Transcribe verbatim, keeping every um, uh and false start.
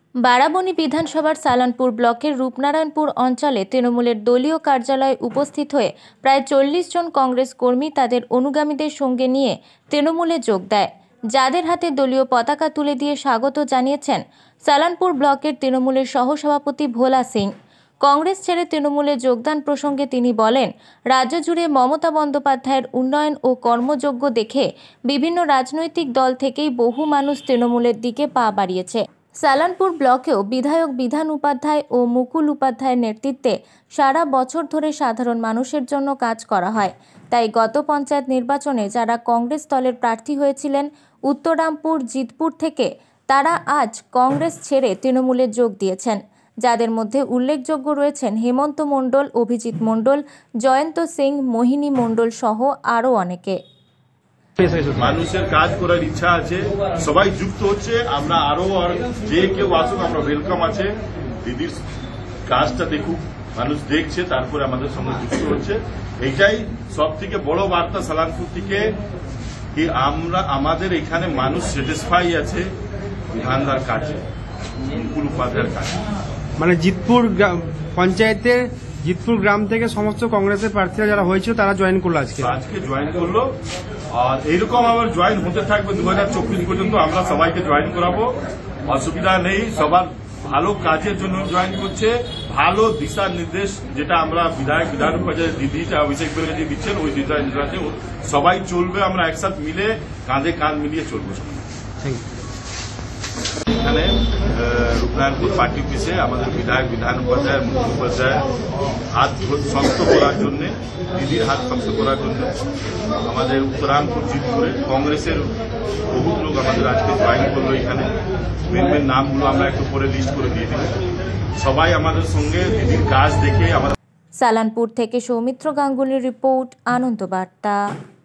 বারাবণী বিধানসভার সালানপুর ব্লকের রূপনারায়ণপুর অঞ্চলে তৃণমূলের দলীয় কার্যালয়ে উপস্থিত হয়ে প্রায় চল্লিশ জন কংগ্রেস কর্মী তাদের অনুগামীদের সঙ্গে নিয়ে তৃণমূলে যোগ দেয়, যাদের হাতে দলীয় পতাকা তুলে দিয়ে স্বাগত জানিয়েছেন সালানপুর ব্লকের তৃণমূলের সহসভাপতি ভোলা সিং। কংগ্রেস ছেড়ে তৃণমূলে যোগদান প্রসঙ্গে তিনি বলেন, রাজ্য জুড়ে মমতা বন্দ্যোপাধ্যায়ের উন্নয়ন ও কর্মযজ্ঞ দেখে বিভিন্ন রাজনৈতিক দল থেকেই বহু মানুষ তৃণমূলের দিকে পা বাড়িয়েছে। সালানপুর ব্লকেও বিধায়ক বিধান উপাধ্যায় ও মুকুল উপাধ্যায়ের নেতৃত্বে সারা বছর ধরে সাধারণ মানুষের জন্য কাজ করা হয়। তাই গত পঞ্চায়েত নির্বাচনে যারা কংগ্রেস দলের প্রার্থী হয়েছিলেন উত্তরামপুর জিতপুর থেকে, তারা আজ কংগ্রেস ছেড়ে তৃণমূলে যোগ দিয়েছেন, যাদের মধ্যে উল্লেখযোগ্য রয়েছেন হেমন্ত মণ্ডল, অভিজিৎ মণ্ডল, জয়ন্ত সিং, মোহিনী মণ্ডল সহ আরও অনেকে। মানুষের কাজ করার ইচ্ছা আছে, সবাই যুক্ত হচ্ছে। আমরা আরো আর যে কেউ আসুক, আমরা ওয়েলকাম আছে। দিদির কাজটা দেখুক, মানুষ দেখছে, তারপরে আমাদের সঙ্গে যুক্ত হচ্ছে। এইটাই সব থেকে বড় বার্তা সালানপুর থেকে, কি আমরা আমাদের এখানে মানুষ স্যাটিসফাই আছে বিধানদার কাজে, মুকুল উপাধ্যায়ের কাজে। মানে জিতপুর পঞ্চায়েতের জিতপুর গ্রাম থেকে সমস্ত কংগ্রেসের প্রার্থীরা যারা হয়েছিল তারা জয়েন করলো আজকে আজকে জয়েন করলো। আর এইরকম আবার জয়েন হতে থাকবে দু হাজার চব্বিশ পর্যন্ত। আমরা সবাইকে জয়েন করাবো, অসুবিধা নেই। সবার ভালো কাজের জন্য জয়েন করছে, ভালো দিশা নির্দেশ যেটা আমরা বিধায়ক বিধান উপাধ্যায় দিদিটা অভিষেক ব্যানার্জি দিচ্ছেন, ওই দিশা নির্দেশে সবাই চলবে। আমরা একসাথে মিলে কাঁধে কাঁধ মিলিয়ে চলবো। এখানে রূপনারায়ণপুর পার্টি অফিসে আমাদের বিধায়ক বিধান উপাধ্যায় মুকুল উপাধ্যায় হাত শক্ত করার জন্য, দিদির হাত শক্ত করার জন্য আমাদের উত্তরামপুর জিতপুরে কংগ্রেসের বহু লোক আমাদের আজকে জয়েন করলো। এখানে মেন মেন নামগুলো আমরা একটু পরে লিস্ট করে দিয়ে দিই। সবাই আমাদের সঙ্গে দিদির কাজ দেখে আমাদের। সালানপুর থেকে সৌমিত্র গাঙ্গুলির রিপোর্ট, আনন্দ বার্তা।